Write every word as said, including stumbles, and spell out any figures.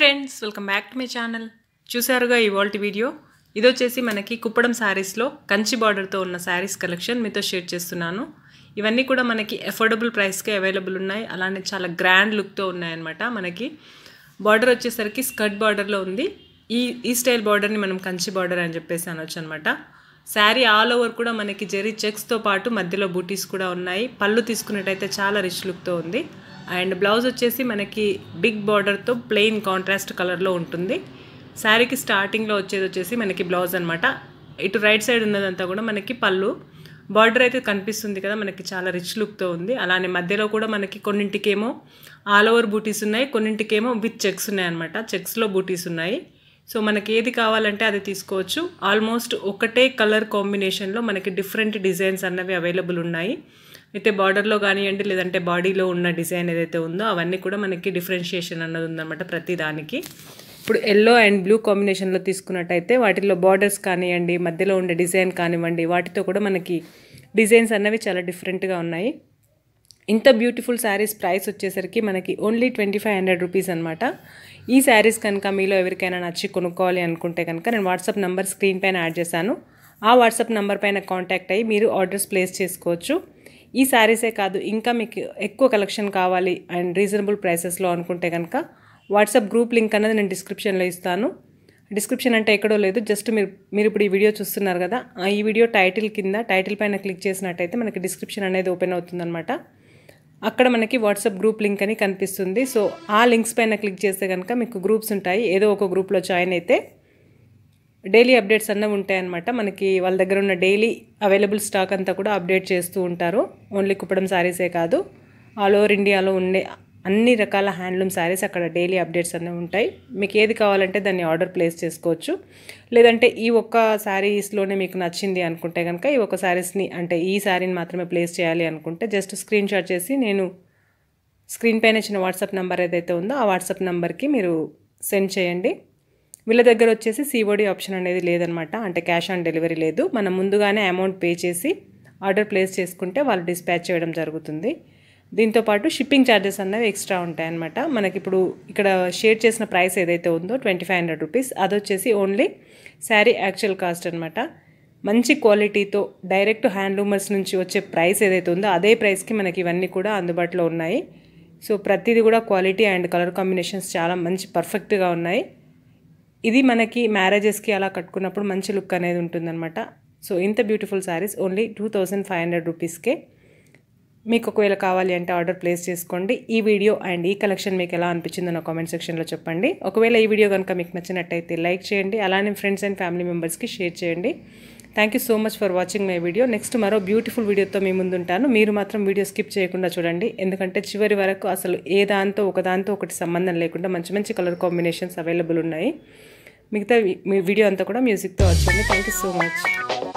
Friends welcome back to my channel. చూసారుగా ఇవాల్టి video. ఇది వచ్చేసి మనకి కుప్పడం శారీస్లో కంచి బార్డర్తో ఉన్న శారీస్ కలెక్షన్ మీతో షేర్ చేస్తున్నాను. ఇవన్నీ కూడా మనకి అఫోర్డబుల్ ప్రైస్కే అవైలబుల్ ఉన్నాయి. అలానే చాలా గ్రాండ్ లుక్తో ఉన్నాయన్నమాట. మనకి బార్డర్ వచ్చేసరికి స్కర్ట్ బార్డర్లో ఉంది. ఈ ఈ స్టైల్ బార్డర్ని మనం కంచి బార్డర్ అని చెప్పేసి అనొచ్చు అనమాట. శారీ ఆల్ ఓవర్ కూడా మనకి జెరీ చెక్స్తో పాటు మధ్యలో బూటీస్ కూడా ఉన్నాయి. పళ్ళు తీసుకున్నట్టయితే చాలా రిచ్ లుక్తో ఉంది. అండ్ బ్లౌజ్ వచ్చేసి మనకి బిగ్ బార్డర్తో ప్లెయిన్ కాంట్రాస్ట్ కలర్లో ఉంటుంది. శారీకి స్టార్టింగ్లో వచ్చేది వచ్చేసి మనకి బ్లౌజ్ అనమాట. ఇటు రైట్ సైడ్ ఉన్నదంతా కూడా మనకి పళ్ళు. బార్డర్ అయితే కనిపిస్తుంది కదా, మనకి చాలా రిచ్ లుక్తో ఉంది. అలానే మధ్యలో కూడా మనకి కొన్నింటికేమో ఆల్ ఓవర్ బూటీస్ ఉన్నాయి, కొన్నింటికేమో విత్ చెక్స్ ఉన్నాయి అనమాట. చెక్స్లో బూటీస్ ఉన్నాయి. సో మనకి ఏది కావాలంటే అది తీసుకోవచ్చు. ఆల్మోస్ట్ ఒకటే కలర్ కాంబినేషన్లో మనకి డిఫరెంట్ డిజైన్స్ అన్నవి అవైలబుల్ ఉన్నాయి. అయితే బార్డర్లో కానివ్వండి, లేదంటే బాడీలో ఉన్న డిజైన్ ఏదైతే ఉందో అవన్నీ కూడా మనకి డిఫరెన్షియేషన్ అన్నది ఉందన్నమాట ప్రతి దానికి. ఇప్పుడు ఎల్లో అండ్ బ్లూ కాంబినేషన్లో తీసుకున్నట్టయితే వాటిల్లో బార్డర్స్ కానివ్వండి, మధ్యలో ఉండే డిజైన్ కానివ్వండి, వాటితో కూడా మనకి డిజైన్స్ అన్నవి చాలా డిఫరెంట్గా ఉన్నాయి. ఇంత బ్యూటిఫుల్ శారీస్ ప్రైస్ వచ్చేసరికి మనకి only twenty five hundred rupees అనమాట. ఈ శారీస్ కనుక మీలో ఎవరికైనా నచ్చి కొనుక్కోవాలి అనుకుంటే కనుక నేను వాట్సాప్ నెంబర్ స్క్రీన్ పైన యాడ్ చేశాను. ఆ వాట్సాప్ నెంబర్ పైన కాంటాక్ట్ అయ్యి మీరు ఆర్డర్స్ ప్లేస్ చేసుకోవచ్చు. ఈ శారీసే కాదు, ఇంకా మీకు ఎక్కువ కలెక్షన్ కావాలి అండ్ రీజనబుల్ ప్రైసెస్లో అనుకుంటే కనుక వాట్సాప్ గ్రూప్ లింక్ అన్నది నేను డిస్క్రిప్షన్లో ఇస్తాను. డిస్క్రిప్షన్ అంటే ఎక్కడో లేదు, జస్ట్ మీరు మీరు ఇప్పుడు ఈ వీడియో చూస్తున్నారు కదా, ఈ వీడియో టైటిల్ కింద టైటిల్ పైన క్లిక్ చేసినట్టయితే మనకి డిస్క్రిప్షన్ అనేది ఓపెన్ అవుతుందన్నమాట. అక్కడ మనకి వాట్సాప్ గ్రూప్ లింక్ అని కనిపిస్తుంది. సో ఆ లింక్స్ పైన క్లిక్ చేస్తే కనుక మీకు గ్రూప్స్ ఉంటాయి. ఏదో ఒక గ్రూప్లో జాయిన్ అయితే డైలీ అప్డేట్స్ అన్నవి ఉంటాయన్నమాట. మనకి వాళ్ళ దగ్గర ఉన్న డైలీ అవైలబుల్ స్టాక్ అంతా కూడా అప్డేట్ చేస్తూ ఉంటారు. ఓన్లీ కుప్పడం శారీసే కాదు, ఆల్ ఓవర్ ఇండియాలో ఉండే అన్ని రకాల హ్యాండ్లూమ్ శారీస్ అక్కడ డైలీ అప్డేట్స్ అనేవి ఉంటాయి. మీకు ఏది కావాలంటే దాన్ని ఆర్డర్ ప్లేస్ చేసుకోవచ్చు. లేదంటే ఈ ఒక్క శారీస్లోనే మీకు నచ్చింది అనుకుంటే కనుక ఈ ఒక్క శారీస్ని అంటే ఈ శారీని మాత్రమే ప్లేస్ చేయాలి అనుకుంటే జస్ట్ స్క్రీన్ షాట్ చేసి నేను స్క్రీన్ పైన ఇచ్చిన వాట్సాప్ నెంబర్ ఏదైతే ఉందో ఆ వాట్సాప్ నెంబర్కి మీరు సెండ్ చేయండి. వీళ్ళ దగ్గర వచ్చేసి సిఓడి ఆప్షన్ అనేది లేదనమాట, అంటే క్యాష్ ఆన్ డెలివరీ లేదు. మనం ముందుగానే అమౌంట్ పే చేసి ఆర్డర్ ప్లేస్ చేసుకుంటే వాళ్ళు డిస్పాచ్ చేయడం జరుగుతుంది. దీంతోపాటు షిప్పింగ్ ఛార్జెస్ అన్నవి ఎక్స్ట్రా ఉంటాయన్నమాట. మనకి ఇప్పుడు ఇక్కడ షేర్ చేసిన ప్రైస్ ఏదైతే ఉందో ట్వంటీ ఫైవ్ హండ్రెడ్ రూపీస్ అది వచ్చేసి ఓన్లీ శారీ యాక్చువల్ కాస్ట్ అనమాట. మంచి క్వాలిటీతో డైరెక్ట్ హ్యాండ్లూమర్స్ నుంచి వచ్చే ప్రైస్ ఏదైతే ఉందో అదే ప్రైస్కి మనకి ఇవన్నీ కూడా అందుబాటులో ఉన్నాయి. సో ప్రతిదీ కూడా క్వాలిటీ అండ్ కలర్ కాంబినేషన్స్ చాలా మంచి పర్ఫెక్ట్గా ఉన్నాయి. ఇది మనకి మ్యారేజెస్కి అలా కట్టుకున్నప్పుడు మంచి లుక్ అనేది ఉంటుందన్నమాట. సో ఇంత beautiful saris only two thousand five hundred రూపీస్కే. మీకు ఒకవేళ కావాలి అంటే ఆర్డర్ ప్లేస్ చేసుకోండి. ఈ వీడియో అండ్ ఈ కలెక్షన్ మీకు ఎలా అనిపించిందో నా కామెంట్ సెక్షన్లో చెప్పండి. ఒకవేళ ఈ వీడియో కనుక మీకు నచ్చినట్టయితే లైక్ చేయండి. అలానే ఫ్రెండ్స్ అండ్ ఫ్యామిలీ మెంబర్స్కి షేర్ చేయండి. Thank you so much for watching my video. Next మరో బ్యూటిఫుల్ వీడియోతో మీ ముందుంటాను. మీరు మాత్రం వీడియో స్కిప్ చేయకుండా చూడండి, ఎందుకంటే చివరి వరకు అసలు ఏ దాంతో ఒకదాంతో ఒకటి సంబంధం లేకుండా మంచి మంచి కలర్ కాంబినేషన్స్ అవైలబుల్ ఉన్నాయి. మిగతా మీ వీడియో అంతా కూడా మ్యూజిక్తో వచ్చండి. Thank you so much.